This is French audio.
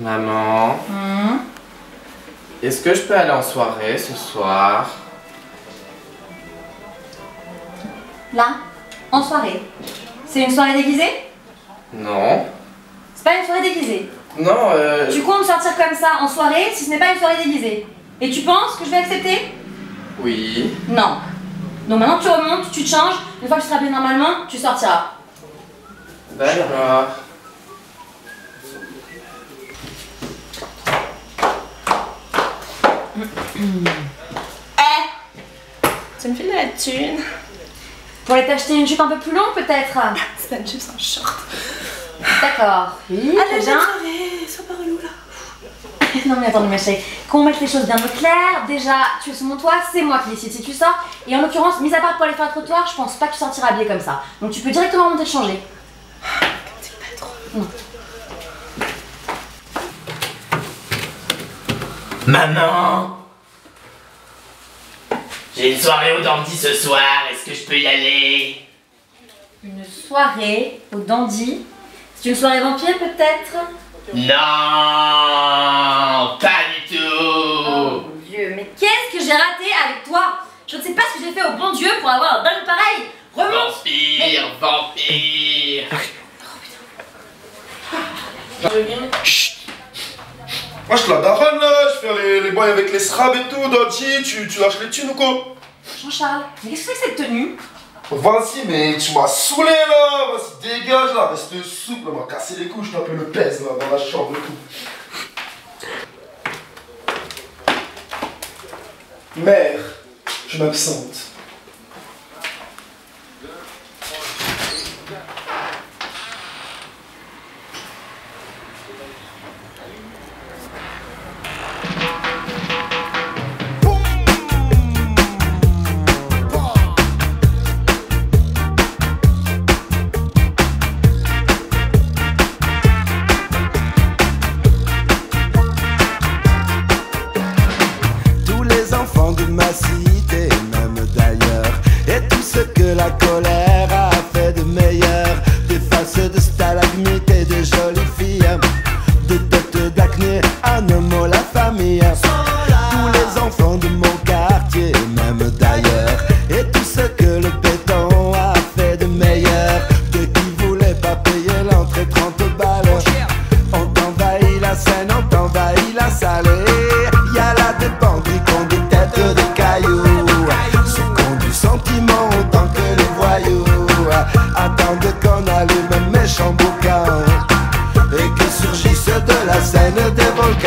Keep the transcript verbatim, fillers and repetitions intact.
Maman, Mmh. est-ce que je peux aller en soirée ce soir? Là, en soirée. C'est une soirée déguisée? Non. C'est pas une soirée déguisée. Non, euh... Tu comptes sortir comme ça en soirée si ce n'est pas une soirée déguisée. Et tu penses que je vais accepter? Oui. Non. Donc maintenant tu remontes, tu te changes, une fois que tu seras bien normalement, tu sortiras. D'accord. Eh, Tu me files de la thune? pour aller t'acheter une jupe un peu plus longue peut-être? C'est pas une jupe, c'est un short. D'accord. Oui, très bien. Sois pas relou là. Non mais attendez ma chérie, qu'on mette les choses bien au clair, déjà tu es sous mon toit, c'est moi qui décide si tu sors, et en l'occurrence, mis à part pour aller faire le trottoir, je pense pas que tu sortiras habillée comme ça. Donc tu peux directement monter te changer. Comme t'es pas trop. Non. Maman, j'ai une soirée au dandy ce soir, est-ce que je peux y aller? Une soirée au dandy. C'est une soirée vampire peut-être? Non, pas du tout. Oh mon Dieu, mais qu'est-ce que j'ai raté avec toi? Je ne sais pas ce que j'ai fait au bon Dieu pour avoir un dingue pareil. Remonte. Vampire, vampire. Chut. Moi je te la daronne là, je fais les, les boys avec les srabs et tout, Dodgy, tu, tu lâches les thunes ou quoi? Jean-Charles, mais qu'est-ce que c'est que cette tenue? Vas-y, mais tu m'as saoulé là, vas-y dégage là, reste souple, on m'a cassé les couilles, je t'appelle le pèse là, dans la chambre et tout. Mère, je m'absente. De ma cité, même d'ailleurs, et tout ce que la colère a fait de meilleur, des faces de stalagmites et de jolies filles, de têtes d'acné à Nemo la famille, tous les enfants de mon quartier, même d'ailleurs, et tout ce que le béton a fait de meilleur, de qui voulait pas payer l'entrée trente balles, on t'envahit la scène, on t'envahit la salle, y a la dépenderie qu'on dit des cailloux, ceux qui ont du sentiment autant que les voyous, attendent qu'on allume un méchant boucan et que surgissent de la scène des volcans.